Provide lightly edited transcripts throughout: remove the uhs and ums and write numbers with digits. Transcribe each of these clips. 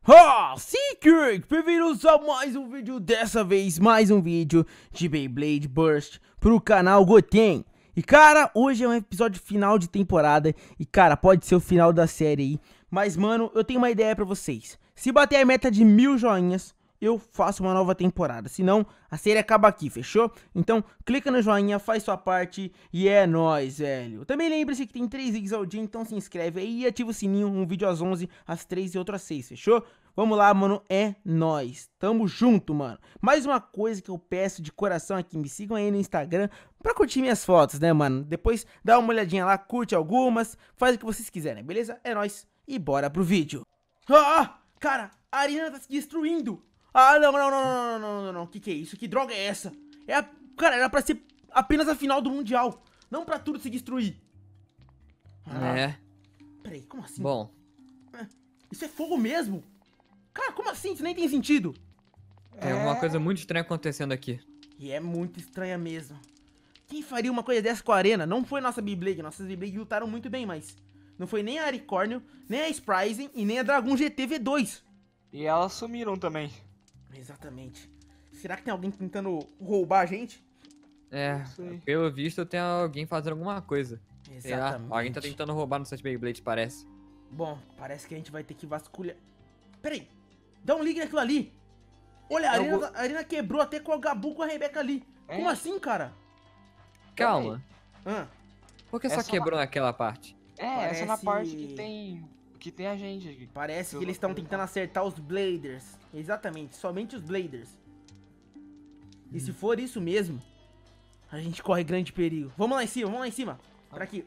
Sim, Kirk! Bem-vindos a mais um vídeo, dessa vez mais um vídeo de Beyblade Burst pro canal Goten. E cara, hoje é um episódio final de temporada e cara, pode ser o final da série aí. Mas mano, eu tenho uma ideia pra vocês. Se bater a meta de 1000 joinhas, eu faço uma nova temporada, senão a série acaba aqui, fechou? Então clica no joinha, faz sua parte e é nóis, velho. Também lembre-se que tem 3 vídeos ao dia, então se inscreve aí e ativa o sininho, um vídeo às 11, às 3 e outro às 6, fechou? Vamos lá, mano, é nóis, tamo junto, mano. Mais uma coisa que eu peço de coração aqui, me sigam aí no Instagram pra curtir minhas fotos, né, mano? Depois dá uma olhadinha lá, curte algumas, faz o que vocês quiserem, beleza? É nóis e bora pro vídeo. Cara, a arena tá se destruindo. Não. Que é isso? Que droga é essa? Cara, era pra ser apenas a final do Mundial, não pra tudo se destruir. Peraí, como assim? Bom. Isso é fogo mesmo? Cara, como assim? Isso nem tem sentido. Tem alguma coisa muito estranha acontecendo aqui. E é muito estranha mesmo. Quem faria uma coisa dessa com a arena? Não foi nossa Beyblade. Nossas Beyblade lutaram muito bem, mas não foi nem a Aricórnio, nem a Spryzen e nem a Dragon GT V2. E elas sumiram também. Exatamente. Será que tem alguém tentando roubar a gente? Pelo visto tem alguém fazendo alguma coisa. Sei lá, Exatamente. alguém tá tentando roubar nossas Beyblades, parece. Bom, parece que a gente vai ter que vasculhar. Peraí, dá um ligue naquilo ali. Olha, a arena quebrou até com o Gabu com a Rebeca ali. Como assim, cara? Calma. Por que só Essa quebrou naquela parte? Essa é na parte que tem a gente aqui. Parece que eles estão tentando acertar os Bladers. Exatamente, somente os Bladers. E se for isso mesmo, a gente corre grande perigo. Vamos lá em cima, Pra aqui.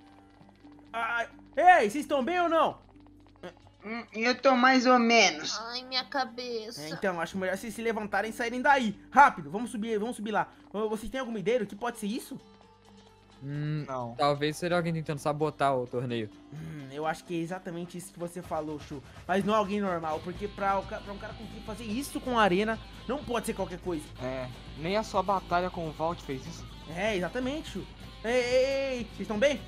Ei, vocês estão bem ou não? Eu tô mais ou menos. Ai, minha cabeça. Então, acho melhor vocês se levantarem e saírem daí. Rápido, vamos subir lá. Vocês têm alguma ideia do que pode ser isso? Não. Talvez seja alguém tentando sabotar o torneio. Eu acho que é exatamente isso que você falou, Shu. Mas não é alguém normal, porque pra um cara conseguir fazer isso com a arena, não pode ser qualquer coisa. Nem a sua batalha com o Vault fez isso. Exatamente, Shu. Ei, vocês estão bem?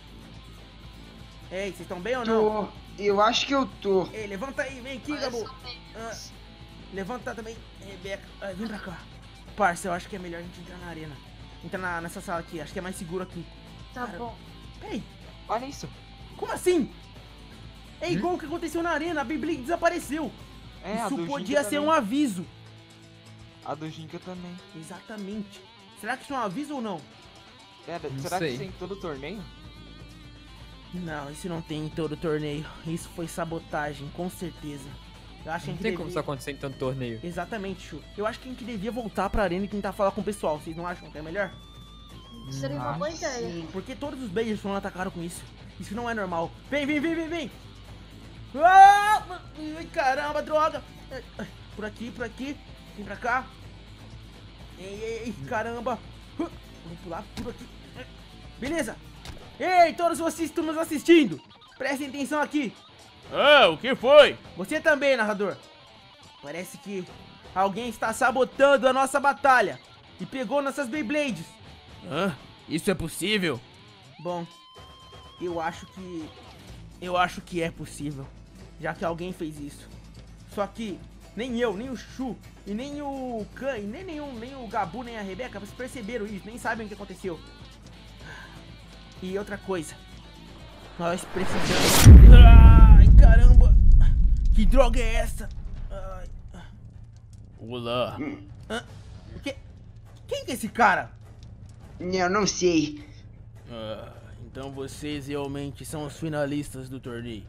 Ei, vocês estão bem ou não? Eu acho que eu tô. Ei, levanta aí, vem aqui, Gabu. Levanta também, Rebeca. Vem pra cá. Parça, eu acho que é melhor a gente entrar na arena. Entrar nessa sala aqui, acho que é mais seguro aqui. Tá bom. Peraí, Olha isso. como assim? É igual o que aconteceu na arena, a Beyblade desapareceu. A Isso do podia Jinka ser também. um aviso. A do Jinka também. Exatamente. Será que isso é um aviso ou não? Será sei. que tem todo o torneio? Não, isso não tem em todo o torneio. Isso foi sabotagem, com certeza. Eu acho que a Não gente tem como isso acontecer em tanto torneio. Exatamente, Chu. Eu acho que a gente devia voltar pra arena e tentar falar com o pessoal. Vocês não acham que é melhor? Seria uma boa ideia. Sim, porque todos os Bladers foram atacados com isso. Isso não é normal. Vem! Ai, caramba, droga! Por aqui. Vem pra cá. Ei, caramba. Vamos pular por aqui. Beleza. Ei, todos vocês que estão nos assistindo, prestem atenção aqui. O que foi? Você também, narrador. Parece que alguém está sabotando a nossa batalha e pegou nossas Beyblades. Isso é possível? Bom, eu acho que é possível, já que alguém fez isso. Só que nem eu, nem o Shu, e nem o Kan, e nem o Gabu, nem a Rebeca perceberam isso, nem sabem o que aconteceu. E outra coisa, nós precisamos... Ai, caramba! Que droga é essa? Olá. O quê? Quem que é esse cara? Eu não sei. Então vocês realmente são os finalistas do torneio.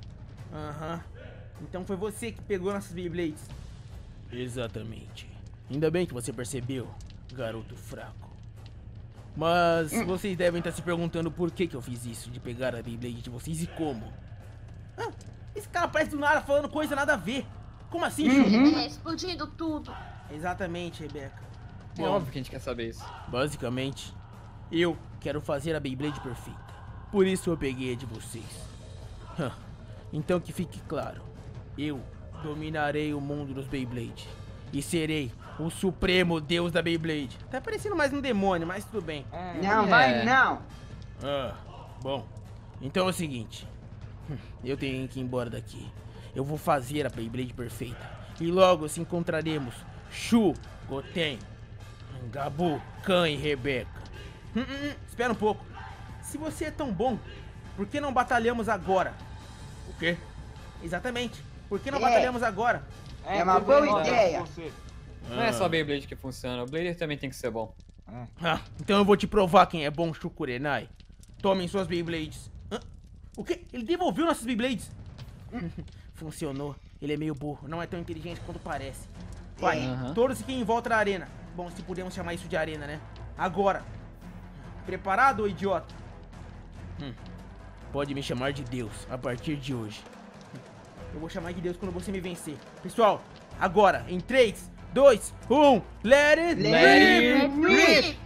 Então foi você que pegou nossas Beyblades. Exatamente. Ainda bem que você percebeu, garoto fraco. Mas vocês devem estar se perguntando por que eu fiz isso, de pegar a Beyblade de vocês e como. Esse cara parece do nada falando coisa nada a ver. Como assim, Shu? Explodindo tudo. Exatamente, Rebeca. É óbvio que a gente quer saber isso. Basicamente, eu quero fazer a Beyblade perfeita. Por isso eu peguei a de vocês. Então que fique claro, eu dominarei o mundo dos Beyblade e serei o supremo deus da Beyblade. Tá parecendo mais um demônio, mas tudo bem. Não vai não. Bom, então é o seguinte. Eu tenho que ir embora daqui. eu vou fazer a Beyblade perfeita. E logo se encontraremos Shu, Goten, Gabu, Kan e Rebeca. Espera um pouco. Se você é tão bom, por que não batalhamos agora? O quê? Exatamente. Por que não batalhamos agora? É uma boa ideia. Não é só Beyblade que funciona, o Blader também tem que ser bom. Então eu vou te provar quem é bom, Shu Kurenai. Tomem suas Beyblades. O quê? Ele devolveu nossas Beyblades? Funcionou. Ele é meio burro, não é tão inteligente quanto parece. Vai, todos fiquem em volta da arena. Bom, se podemos chamar isso de arena, né? Agora. Preparado, idiota? Pode me chamar de Deus a partir de hoje. Eu vou chamar de Deus quando você me vencer. Pessoal, agora, em 3, 2, 1, let it rip!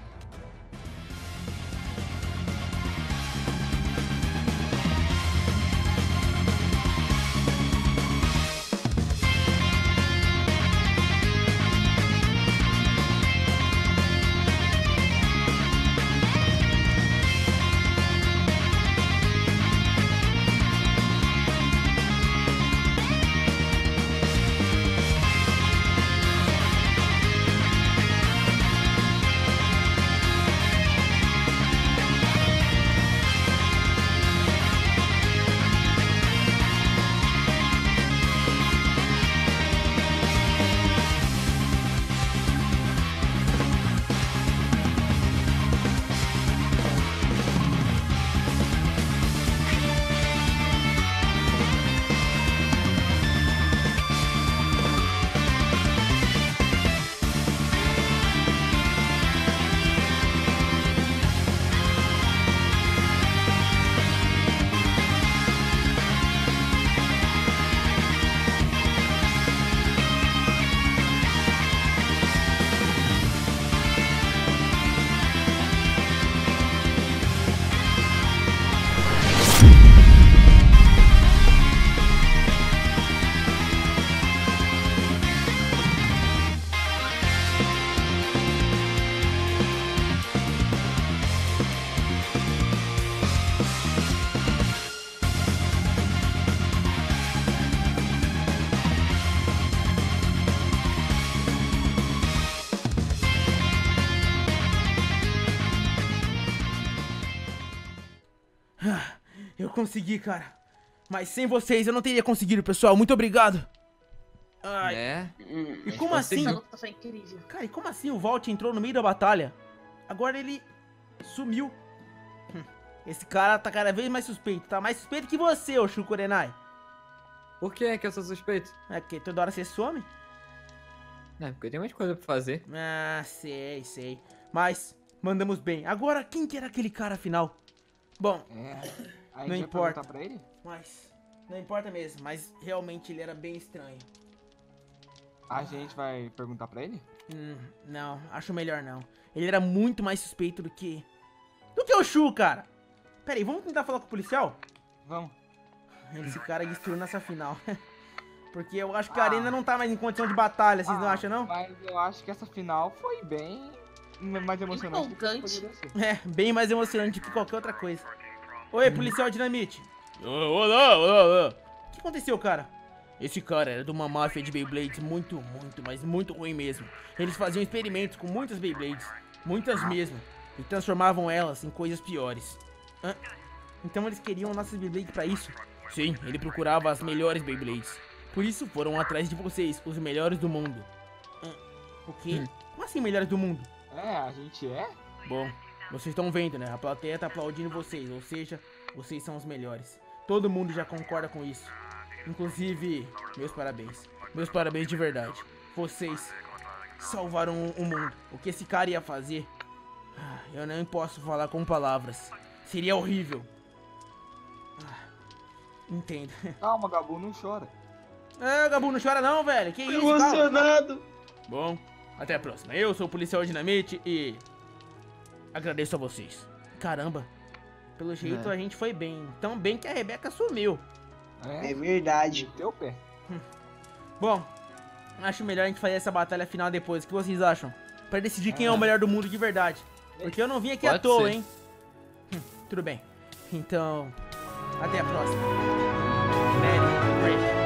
Eu consegui, cara. Mas sem vocês eu não teria conseguido, pessoal. Muito obrigado. Ai. É? E como assim? Essa luta foi incrível. Cara, e como assim o Volt entrou no meio da batalha? Agora ele sumiu. Esse cara tá cada vez mais suspeito. Tá mais suspeito que você, ô Shu Kurenai. Por que é que eu sou suspeito? É porque toda hora você some? É, porque tem muita coisa pra fazer. Ah, sei. Mas mandamos bem. Agora, quem que era aquele cara afinal? Bom, A não gente vai importa. perguntar pra ele? Mas não importa mesmo. Mas realmente ele era bem estranho. A gente vai perguntar pra ele? Não, acho melhor não. Ele era muito mais suspeito do que o Shu, cara. Pera aí, vamos tentar falar com o policial? Vamos. Esse cara destruiu nessa final. Porque eu acho que a arena não tá mais em condição de batalha, vocês não acham, não? Mas eu acho que essa final foi bem mais emocionante do que Empolgante. poderia ser. É, bem mais emocionante que qualquer outra coisa. Oi, policial Dinamite. Olá. O que aconteceu, cara? Esse cara era de uma máfia de Beyblades muito, mas muito ruim mesmo. Eles faziam experimentos com muitas Beyblades, muitas mesmo, e transformavam elas em coisas piores. Então eles queriam nossas Beyblades pra isso? Sim, ele procurava as melhores Beyblades. Por isso foram atrás de vocês, os melhores do mundo. O quê? Como assim melhores do mundo? A gente é? Bom, vocês estão vendo, né? A plateia tá aplaudindo vocês, ou seja, vocês são os melhores. Todo mundo já concorda com isso. Inclusive, meus parabéns. Meus parabéns de verdade. Vocês salvaram o mundo. O que esse cara ia fazer, eu nem posso falar com palavras. Seria horrível. Entendo. Calma, Gabu, não chora. Gabu, não chora não, velho. Que isso, Emocionado. Bom, até a próxima. Eu sou o policial Dinamite e agradeço a vocês. Caramba, pelo jeito a gente foi bem. Tão bem que a Rebeca sumiu. É verdade. Teu pé. Bom, acho melhor a gente fazer essa batalha final depois. O que vocês acham? Pra decidir quem é o melhor do mundo de verdade. Porque eu não vim aqui à Pode toa, ser. hein? Tudo bem. Então, até a próxima. Let it rip.